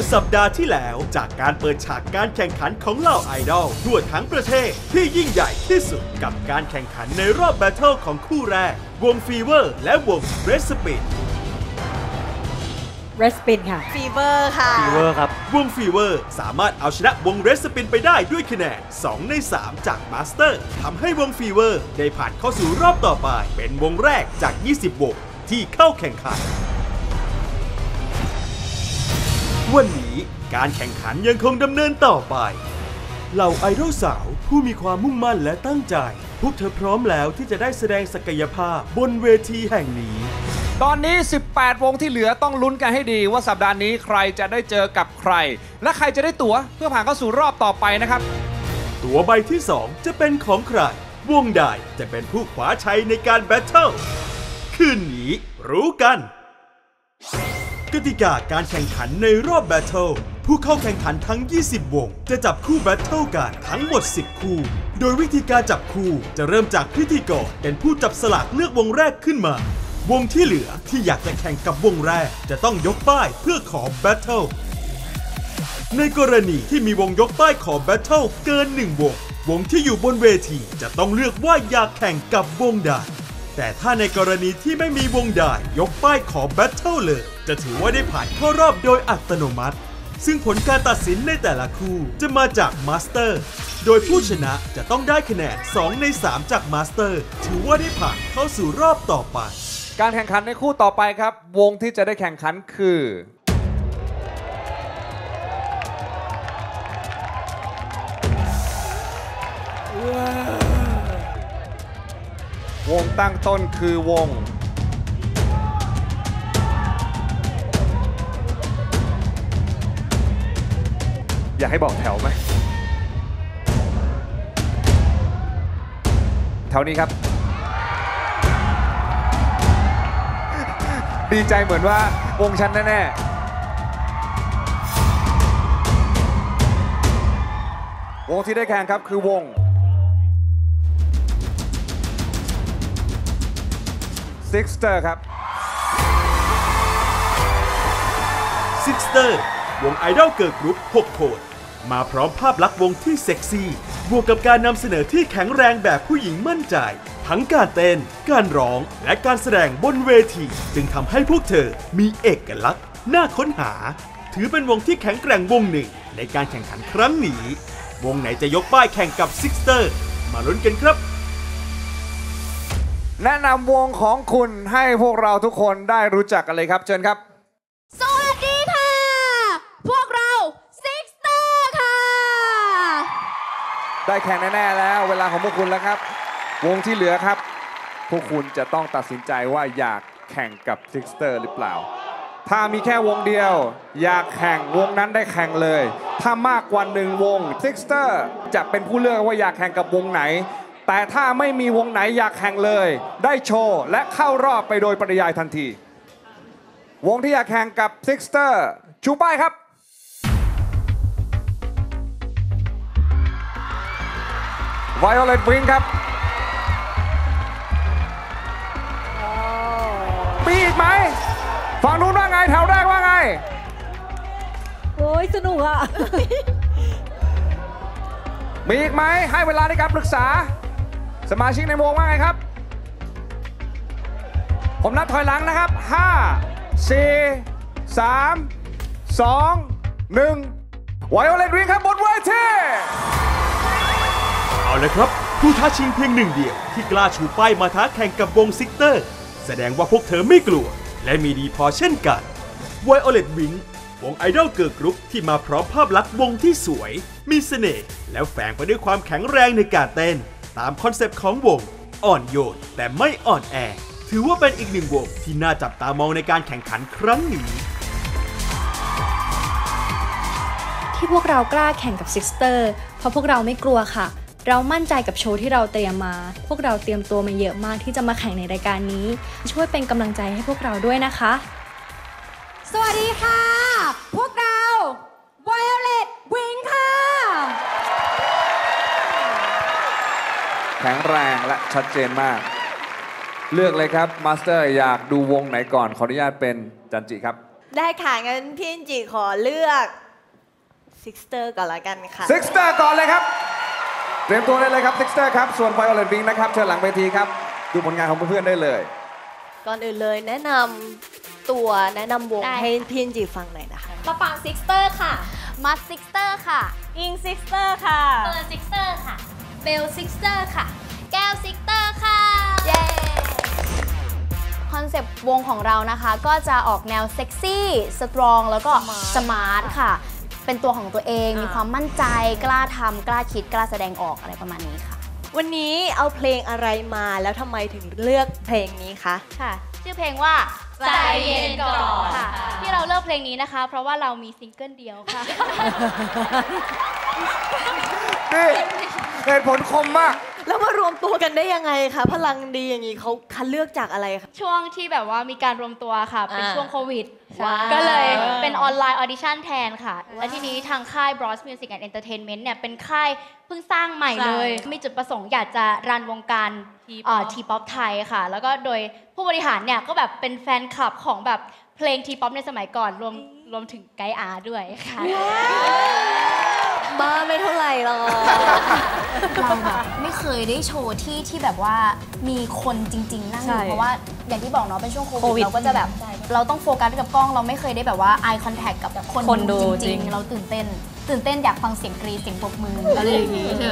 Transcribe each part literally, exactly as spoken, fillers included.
สัปดาห์ที่แล้วจากการเปิดฉากการแข่งขันของเหล่าไอดอลทั่วทั้งประเทศที่ยิ่งใหญ่ที่สุดกับการแข่งขันในรอบแบทเทิลของคู่แรกวงฟีเวอร์และวงเรสปินเรสปินค่ะฟีเวอร์ค่ะฟีเวอร์ครับวงฟีเวอร์สามารถเอาชนะวงเรสปินไปได้ด้วยคะแนนสองในสามจากมาสเตอร์ทำให้วงฟีเวอร์ได้ผ่านเข้าสู่รอบต่อไปเป็นวงแรกจากยี่สิบวงที่เข้าแข่งขันวันนี้การแข่งขันยังคงดำเนินต่อไปเหล่าไอดอลสาวผู้มีความมุ่งมั่นและตั้งใจพวกเธอพร้อมแล้วที่จะได้แสดงศักยภาพบนเวทีแห่งนี้ตอนนี้สิบแปดวงที่เหลือต้องลุ้นกันให้ดีว่าสัปดาห์นี้ใครจะได้เจอกับใครและใครจะได้ตั๋วเพื่อผ่านเข้าสู่รอบต่อไปนะครับตั๋วใบที่สองจะเป็นของใครวงใดจะเป็นผู้คว้าชัยในการแบทเทิลคืนนี้รู้กันกติกาการแข่งขันในรอบแบทเทิลผู้เข้าแข่งขันทั้งยี่สิบวงจะจับคู่แบทเทิลกันทั้งหมดสิบคู่โดยวิธีการจับคู่จะเริ่มจากพิธีกรเป็นผู้จับสลากเลือกวงแรกขึ้นมาวงที่เหลือที่อยากจะแข่งกับวงแรกจะต้องยกป้ายเพื่อขอแบทเทิลในกรณีที่มีวงยกป้ายขอแบทเทิลเกินหนึ่งวงวงที่อยู่บนเวทีจะต้องเลือกว่าอยากแข่งกับวงใดแต่ถ้าในกรณีที่ไม่มีวงใดยกป้ายขอแบทเทิลเลยจะถือว่าได้ผ่านเข้ารอบโดยอัตโนมัติซึ่งผลการตัดสินในแต่ละคู่จะมาจากมาสเตอร์โดยผู้ชนะจะต้องได้คะแนนสองในสามจากมาสเตอร์ถือว่าได้ผ่านเข้าสู่รอบต่อไปการแข่งขันในคู่ต่อไปครับวงที่จะได้แข่งขันคือวงตั้งต้นคือวงอยากให้บอกแถวไหมแถวนี้ครับดีใจเหมือนว่าวงฉันแน่ๆวงที่ได้แข่งครับคือวงซิกสเตอร์ครับซิกสเตอร์วงไอดอลเกิร์ลกรุ๊ปหกคนมาพร้อมภาพลักษณ์วงที่เซ็กซี่บวกกับการนำเสนอที่แข็งแรงแบบผู้หญิงมั่นใจทั้งการเต้นการร้องและการแสดงบนเวทีจึงทำให้พวกเธอมีเอกลักษณ์น่าค้นหาถือเป็นวงที่แข็งแกร่งวงหนึ่งในการแข่งขันครั้งนี้วงไหนจะยกป้ายแข่งกับซิกสเตอร์มาลุ้นกันครับแนะนำวงของคุณให้พวกเราทุกคนได้รู้จักกันเลยครับเชิญครับสวัสดีค่ะพวกเราซิกสเตอร์ค่ะได้แข่งแน่ๆแล้วเวลาของพวกคุณแล้วครับวงที่เหลือครับพวกคุณจะต้องตัดสินใจว่าอยากแข่งกับซิกสเตอร์หรือเปล่าถ้ามีแค่วงเดียวอยากแข่งวงนั้นได้แข่งเลยถ้ามากกว่าหนึ่งวงซิกสเตอร์จะเป็นผู้เลือกว่าอยากแข่งกับวงไหนแต่ถ้าไม่มีวงไหนอยากแข่งเลยได้โชว์และเข้ารอบไปโดยปริยายทันทีวงที่อยากแข่งกับซิกสเตอร์ชูป้ายครับViolet Wing ครับมีอีกไหมฝั่งนู้นว่าไงแถวแรกว่าไงโอ้ยสนุกอ่ะมีอีกไหมให้เวลาในการปรึกษาสมาชิกในวงว่าไงครับผมนับถอยหลังนะครับห้า สี่ สาม สอง หนึ่ง Violet Wing ครับบนเวทีเอาเลยครับผู้ท้าชิงเพียงหนึ่งเดียวที่กล้าชูป้ายมาท้าแข่งกับวงซิกเตอร์แสดงว่าพวกเธอไม่กลัวและมีดีพอเช่นกัน Violet Wing วงไอดอลเกิร์ลกรุ๊ปที่มาพร้อมภาพลักษณ์วงที่สวยมีเสน่ห์แล้วแฝงไปด้วยความแข็งแรงในการเต้นตามคอนเซปต์ของวงอ่อนโยนแต่ไม่อ่อนแอถือว่าเป็นอีกหนึ่งวงที่น่าจับตามองในการแข่งขันครั้งนี้ที่พวกเรากล้าแข่งกับซิกสเตอร์เพราะพวกเราไม่กลัวค่ะเรามั่นใจกับโชว์ที่เราเตรียมมาพวกเราเตรียมตัวมาเยอะมากที่จะมาแข่งในรายการนี้ช่วยเป็นกำลังใจให้พวกเราด้วยนะคะสวัสดีค่ะพวกเรา Violet Wing ค่ะแข็งแรงและชัดเจนมากเลือกเลยครับมาสเตอร์อยากดูวงไหนก่อนขออนุญาตเป็นจันจิครับได้ค่ะงั้นพี่จิขอเลือกซิกสเตอร์ก่อนละกันค่ะซิกสเตอร์ก่อนเลยครับเตรียมตัวได้เลยครับซิกสเตอร์ครับส่วน Violet Wing นะครับเชิญหลังเวทีครับดูผลงานของเพื่อนๆได้เลยก่อนอื่นเลยแนะนำตัวแนะนำวงให้พี่จิฟังหน่อยนะคะปะปังซิกสเตอร์ค่ะมัดซิกสเตอร์ค่ะอิงซิกเตอร์ค่ะเปิดซิกสเตอร์ค่ะเบลซิกสเตอร์ค่ะแก้วซิกเตอร์ค่ะเย้คอนเซปต์วงของเรานะคะก็จะออกแนวเซ็กซี่สตรองแล้วก็สมาร์ทค่ะเป็นตัวของตัวเองมีความมั่นใจกล้าทำกล้าคิดกล้าแสดงออกอะไรประมาณนี้ค่ะวันนี้เอาเพลงอะไรมาแล้วทำไมถึงเลือกเพลงนี้คะค่ะชื่อเพลงว่าใจเย็นก่อนค่ะที่เราเลือกเพลงนี้นะคะเพราะว่าเรามีซิงเกิลเดียวค่ะนี่เหตุผลคมมากแล้วมารวมตัวกันได้ยังไงคะพลังดีอย่างนี้เขาคัดเลือกจากอะไรคะช่วงที่แบบว่ามีการรวมตัวค่ะเป็นอ่าช่วงโควิดว้าวก็เลยเป็นออนไลน์ออดิชั่นแทนค่ะ และทีนี้ทางค่าย Bros Music and Entertainment เนี่ยเป็นค่ายเพิ่งสร้างใหม่เลย มีจุดประสงค์อยากจะรันวงการทีป๊อปไทยค่ะ แล้วก็โดยผู้บริหารเนี่ยก็แบบเป็นแฟนคลับของแบบเพลงทีป๊อปในสมัยก่อนรวมรวมถึงไกด์อาร์ด้วยค่ะบ้าไม่เท่าไหร่หรอกเราแบบไม่เคยได้โชว์ที่ที่แบบว่ามีคนจริงๆนั่งอยู่เพราะว่าอย่างที่บอกเนาะเป็นช่วงโควิดเราก็จะแบบเราต้องโฟกัสกับกล้องเราไม่เคยได้แบบว่า eye contact กับคนดูจริงๆเราตื่นเต้นตื่นเต้นอยากฟังเสียงกรี๊ดเสียงปรบมืออะไรอย่างนี้ใช่ไหม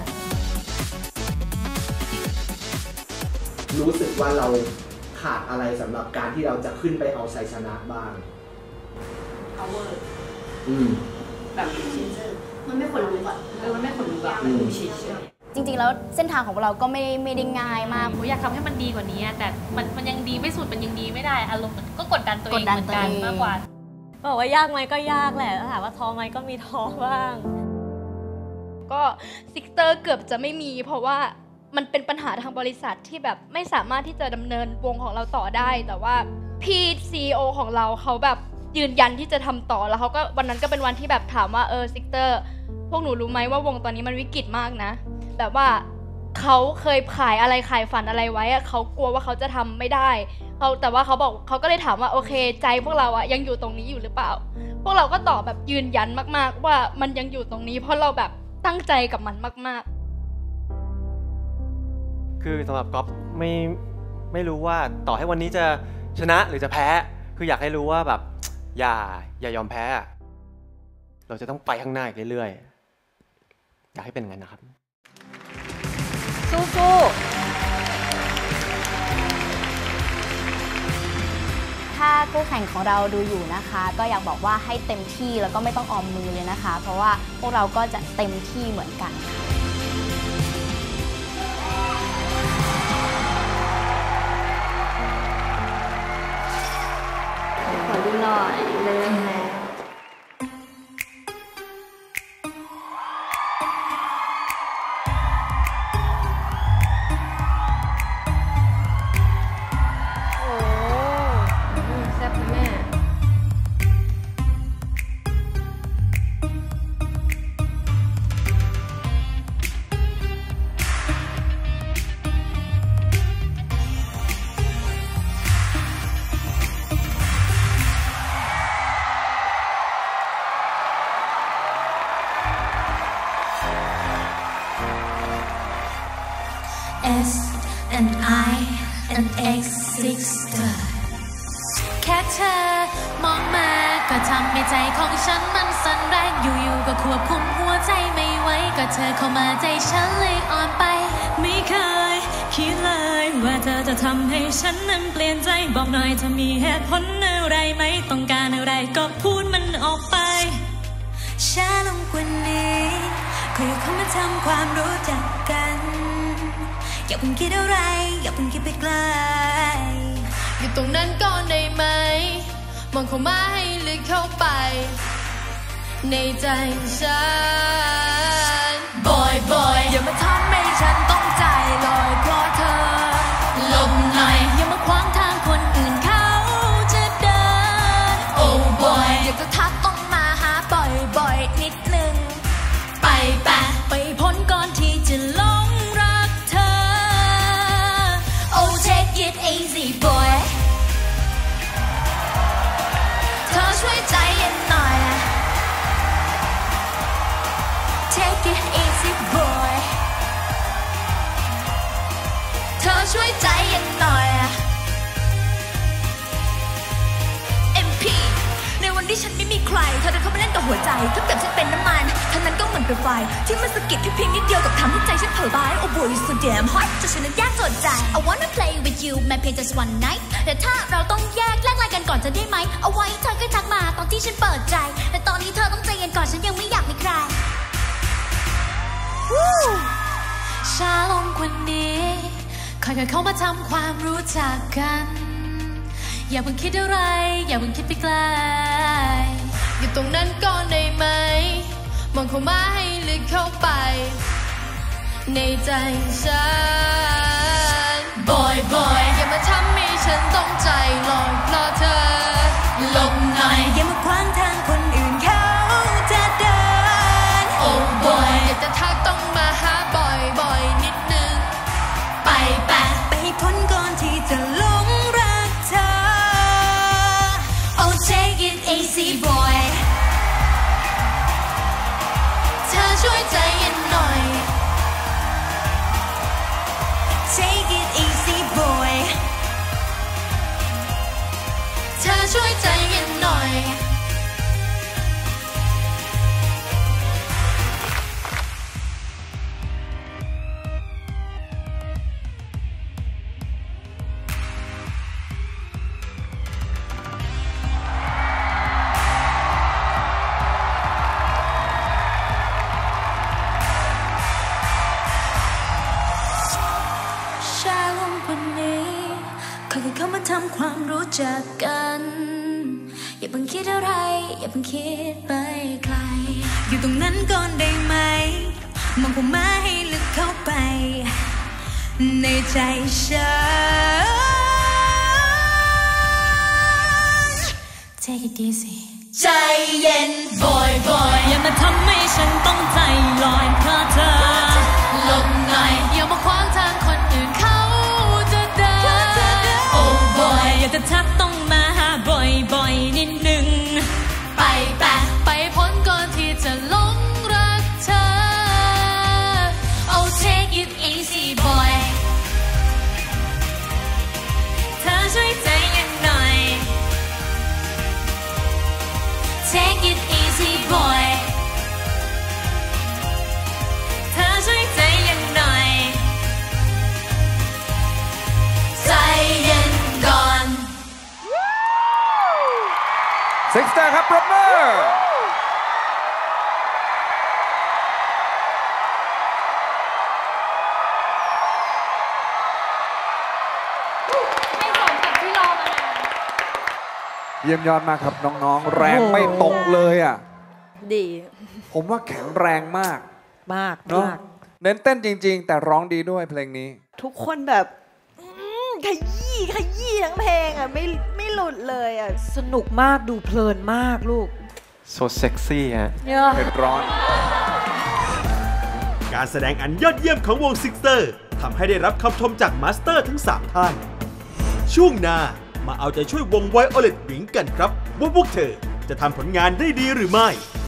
รู้สึกว่าเราขาดอะไรสำหรับการที่เราจะขึ้นไปเอาชัยชนะบ้าง power อืมแบบมันไม่ขนลุกอ่ะเออมันไม่ขนลุกอ่ะมันดูเฉยจริงๆแล้วเส้นทางของเราก็ไม่ไม่ได้ง่ายมากอยากทำให้มันดีกว่านี้แต่มันมันยังดีไม่สุดมันยังดีไม่ได้อารมณ์มันก็กดดันตัวเองเหมือนกันมากกว่าบอกว่ายากไหมก็ยากแหละถามว่าท้อไหมก็มีท้อบ้างก็ซิกเตอร์เกือบจะไม่มีเพราะว่ามันเป็นปัญหาทางบริษัทที่แบบไม่สามารถที่จะดำเนินวงของเราต่อได้แต่ว่าพี่ ซี อี โอ ของเราเขาแบบยืนยันที่จะทำต่อแล้วเขาก็วันนั้นก็เป็นวันที่แบบถามว่าเออซิกเตอร์พวกหนูรู้ไหมว่าวงตอนนี้มันวิกฤตมากนะแบบว่าเขาเคยขายอะไรขายฝันอะไรไว้อะเขากลัวว่าเขาจะทำไม่ได้เขาแต่ว่าเขาบอกเขาก็เลยถามว่าโอเคใจพวกเราอะยังอยู่ตรงนี้อยู่หรือเปล่าพวกเราก็ตอบแบบยืนยันมากๆว่ามันยังอยู่ตรงนี้เพราะเราแบบตั้งใจกับมันมากๆคือสำหรับก๊อฟไม่ไม่รู้ว่าต่อให้วันนี้จะชนะหรือจะแพ้คืออยากให้รู้ว่าแบบอย่าอย่ายอมแพ้เราจะต้องไปข้างหน้าอีกเรื่อยๆอยากให้เป็นอย่างนั้นนะครับสู้ๆถ้าคู่แข่งของเราดูอยู่นะคะก็อยากบอกว่าให้เต็มที่แล้วก็ไม่ต้องออมมือเลยนะคะเพราะว่าพวกเราก็จะเต็มที่เหมือนกันขอดูหน่อยเลยนะ S and I and X sister แค่เธอมองมาก็ทำให้ใจของฉันมันสั่นแรงอยู่ๆก็ควบคุมหัวใจไม่ไหวก็เธอเข้ามาใจฉันเลยอ่อนไปไม่เคยคิดเลยว่าเธอจะทำให้ฉันนั้นเปลี่ยนใจบอกหน่อยเธอมีเหตุผลอะไรไหมต้องการอะไรก็พูดมันออกไปช้าลงกว่านี้คุยเข้ามาทำความรู้จักกันอย่าเพิ่งคิดอะไรอย่าเพิ่งคิดไปไกลอยู่ตรงนั้นก่อนได้ไหมมองเข้ามาให้ลึกเข้าไปในใจฉันบ่อยบ่อยอย่ามาทำให้ฉันต้องใจลอยเพราะเธอหลบหน่อยอย่ามาขวางทางคนอื่นเขาจะเดินโอ้บอยอยากจะทักต้องมาหาบ่อยบ่อยนิดนึงไปแปะไปพ้นก่อนที่จะลงรักเธอ Oh take it easy boy เธช่วยใจเย็นหน่อยเอ็มพีในวันที่ฉันไม่มีใครเธอเดินเข้ามาเล่นกับหัวใจถ้าเกิดฉันเป็นน้ำมันเท่านั้นก็เหมือนเป็นไฟที่มันสะกิดแค่เพียงนิดเดียวกับทำให้ใจฉันเผลอบาย Oh boy so damn hot จนฉันนั้นยากจดใจ I wanna play with you แม้เพียง just one night แต่ถ้าเราต้องแยกแลกลายกันก่อนจะได้ไหมเอาไว้เธอก็ทักมาตอนที่ฉันเปิดใจแต่ตอนนี้เธอต้องใจเย็นก่อนฉันยังไม่อยากมีใครช้าลงกว่านี้ค่อยๆเข้ามาทำความรู้จักกันอย่าเพิ่งคิดอะไรอย่าเพิ่งคิดไปไกลอยู่ตรงนั้นก่อนได้ไหมมองเข้ามาให้ลึกเข้าไปในใจฉันบ่อยๆอย่ามาทำให้ฉันต้องใจลอยเพราะเธอลงหน่อยอย่ามาขวางทางคนอื่นเขาจะเดิน Oh boy อย่าจะทักต้องมาหาบ่อยๆนิดนึงไปแปะไปให้พ้นก่อนที่จะหลงรักเธอ Oh take it easy boy เธอช่วยใจเย็นหน่อย Take it easy boy เธอช่วยใจเย็นหน่อยค่อยๆเข้ามาทำความรู้จักกันอย่าเพิ่งคิดอะไรอย่าเพิ่งคิดไปไกลอยู่ตรงนั้นก่อนได้ไหมมองเข้ามาให้ลึกเข้าไปในใจฉัน Take it easy ใจเย็นบ่อยๆอย่ามาทำให้ฉันต้องใจลอยเพราะเธอลงหน่อยอย่ามาขวางทางคนอื่นเขาอยากจะทักต้องมาหาบ่อยๆนิดนึงไปแปะไปพ้นก่อนที่จะหลงรักเธอ Oh take it easy boy เธอช่วยใจเย็นหน่อย Take it easy boy เธอช่วยใจเย็นหน่อยใจเย็นก่อน Sixter ครับปรบมือเยี่ยมยอดมากครับน้องๆแรงไม่ตกเลยอ่ะดีผมว่าแข็งแรงมากมากเนาะเน้นเต้นจริงๆแต่ร้องดีด้วยเพลงนี้ทุกคนแบบขยี้ขยี้ทั้งเพลงอ่ะไม่ไม่หลุดเลยอ่ะสนุกมากดูเพลินมากลูก so sexy ฮะเผ็ดร้อนการแสดงอันยอดเยี่ยมของวง Sixter ทำให้ได้รับคำชมจากมาสเตอร์ทั้งสามท่านช่วงหน้ามาเอาใจช่วยวง Violet Wing กันครับว่าพวกเธอจะทำผลงานได้ดีหรือไม่